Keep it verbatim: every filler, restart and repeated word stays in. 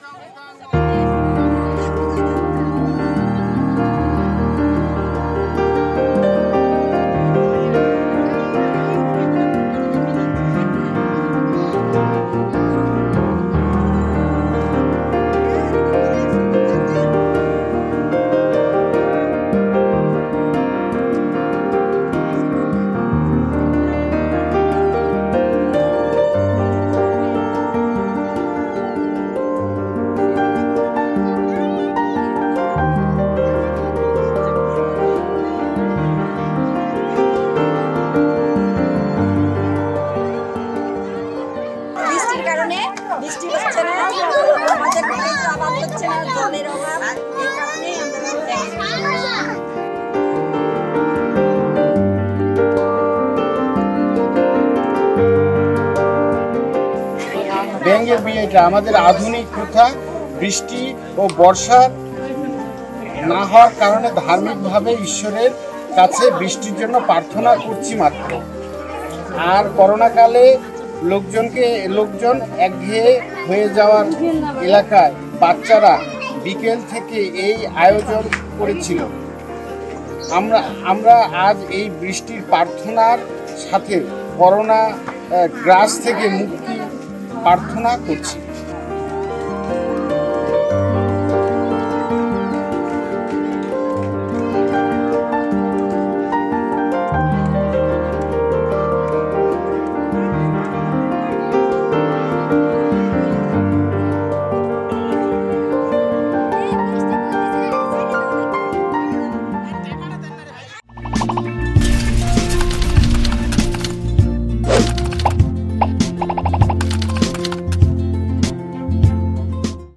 বৃষ্টি হচ্ছে না, আমাদের মাটিতে আবাদ হচ্ছে না, জলের অভাব, এই কারণেই আমরা ব্যাঙের বিয়েটা আমাদের আধুনিক প্রথা। বৃষ্টি ও বর্ষার না হওয়ার কারণে ধার্মিকভাবে ঈশ্বরের কাছে বৃষ্টির জন্য প্রার্থনা করছি মাত্র। আর করোনাকালে লোকজনকে লোকজন একঘেয়ে হয়ে যাওয়ার এলাকায় বাচ্চারা বিকেল থেকে এই আয়োজন করেছিল। আমরা আমরা আজ এই বৃষ্টির প্রার্থনার সাথে করোনা গ্রাস থেকে মুক্তি প্রার্থনা করছি।